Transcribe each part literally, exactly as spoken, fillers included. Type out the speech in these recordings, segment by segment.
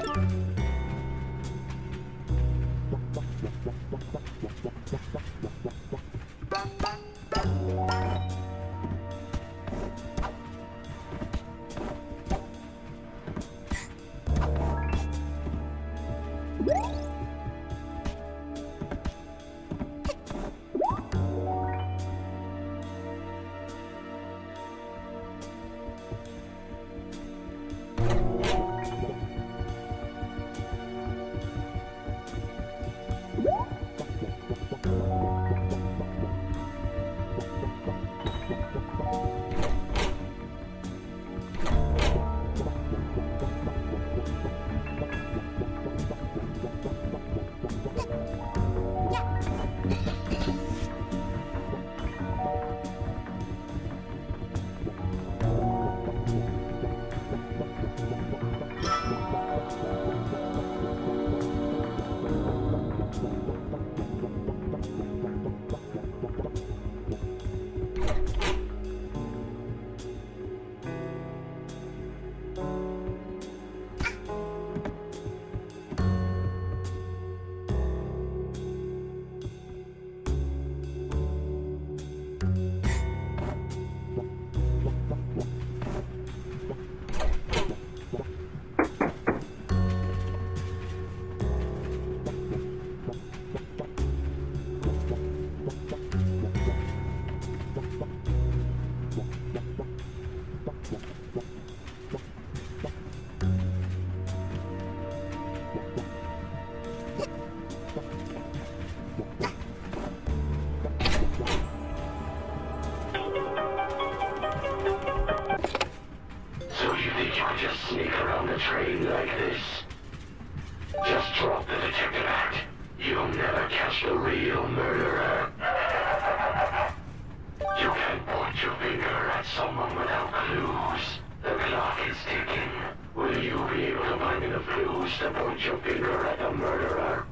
train like this. Just drop the detective act. You'll never catch the real murderer. You can't point your finger at someone without clues. The clock is ticking. Will you be able to find enough clues to point your finger at the murderer?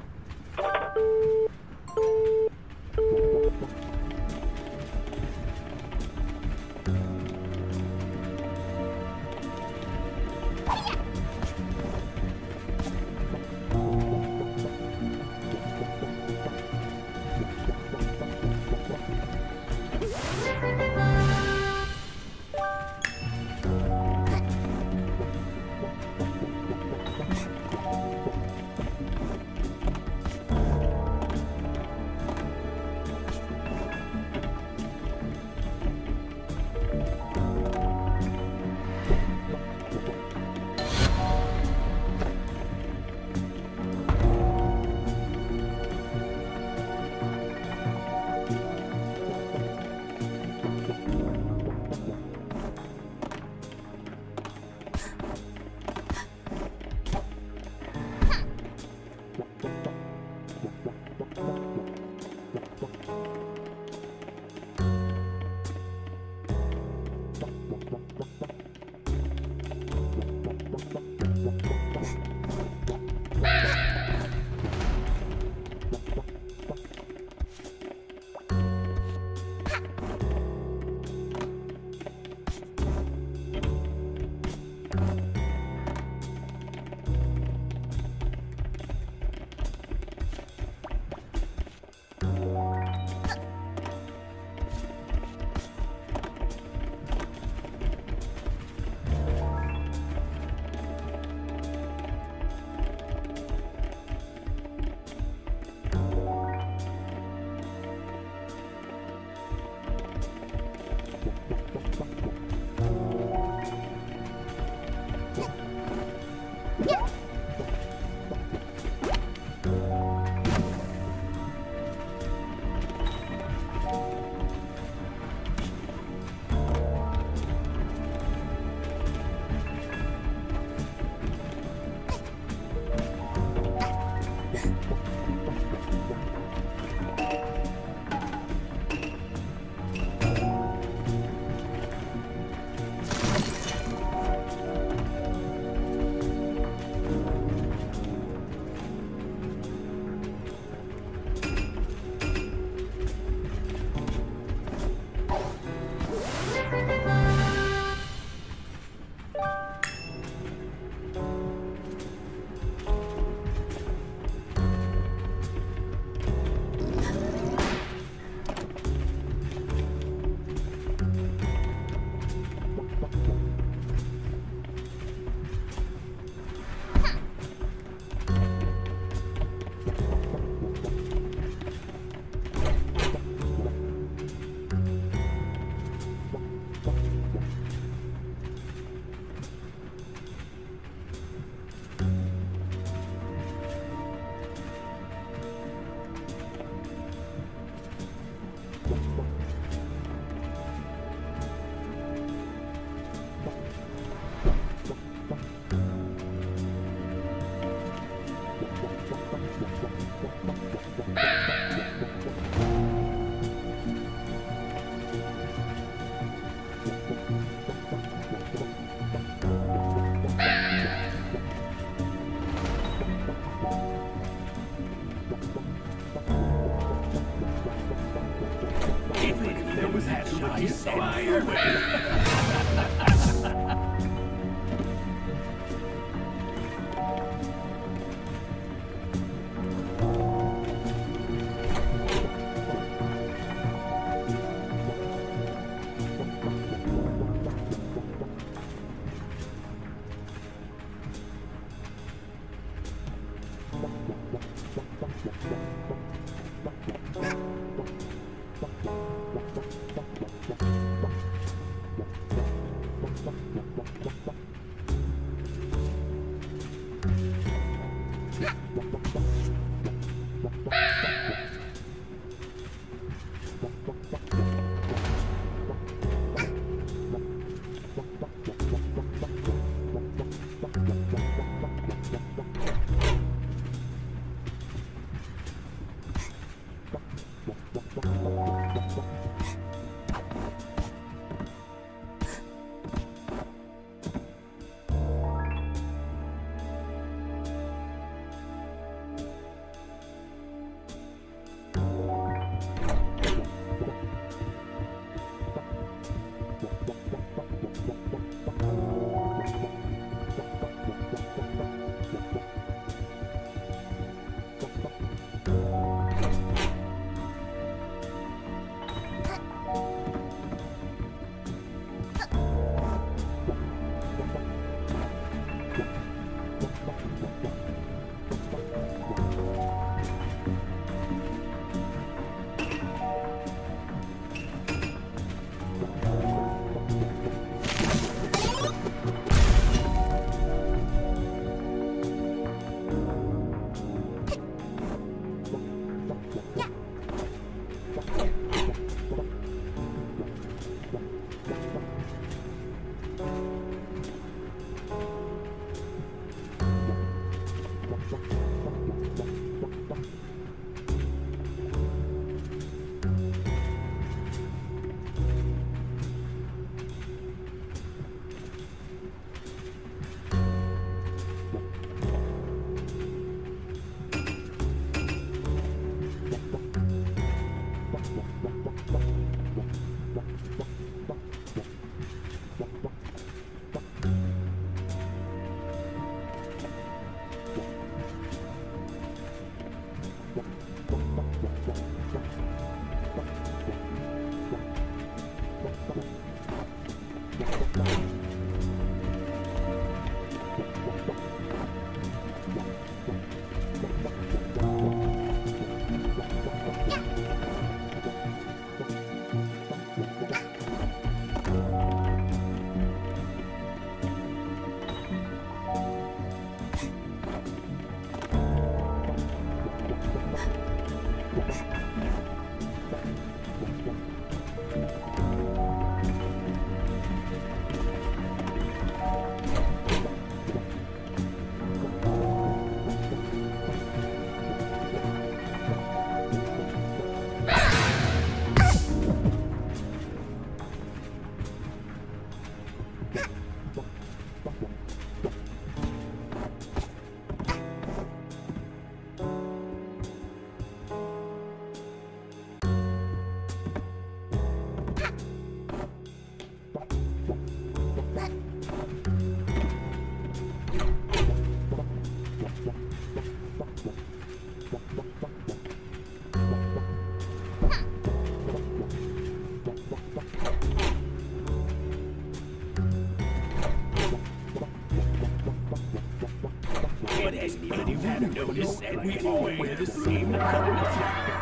Notice and we all wear the same clothes.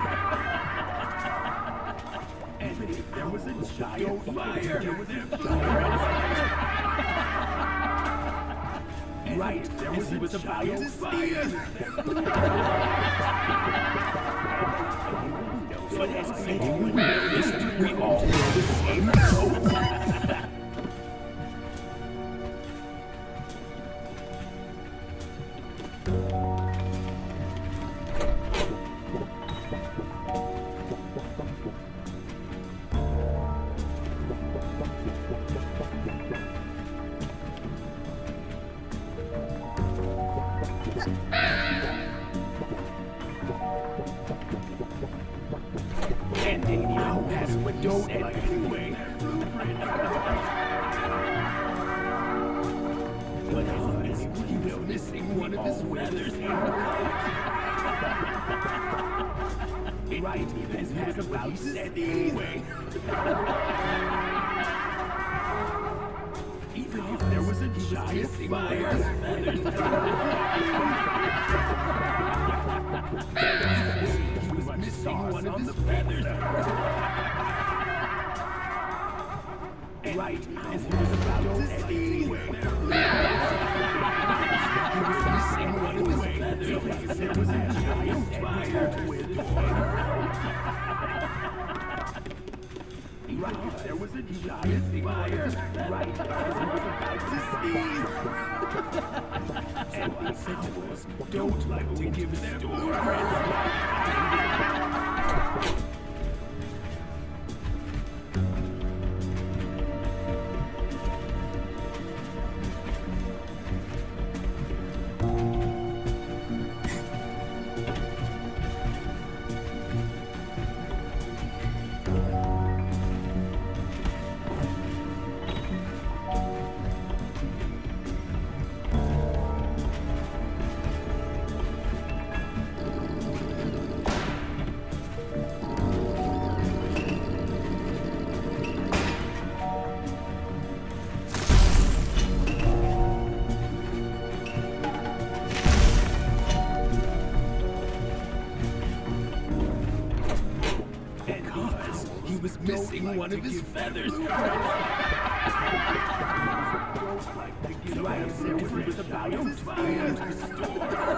And if there was a giant fire, there was a giant And right, if there was, was a giant fire. But has anyone noticed we all wear the same clothes? And they now pass what don't anyway. What is this? He was missing one of his feathers. Right, that's what he about said anyway. Even if there was a giant fire, feathers. He was missing one of his feathers. Right, as he was about to say anyway. He was missing one of his feathers. There was a giant fire with Right, there was a giant fire. Right, as he was about to sneeze. And the sentinels don't like to give stories. Missing one of his feathers. Right, there was about his fire to store.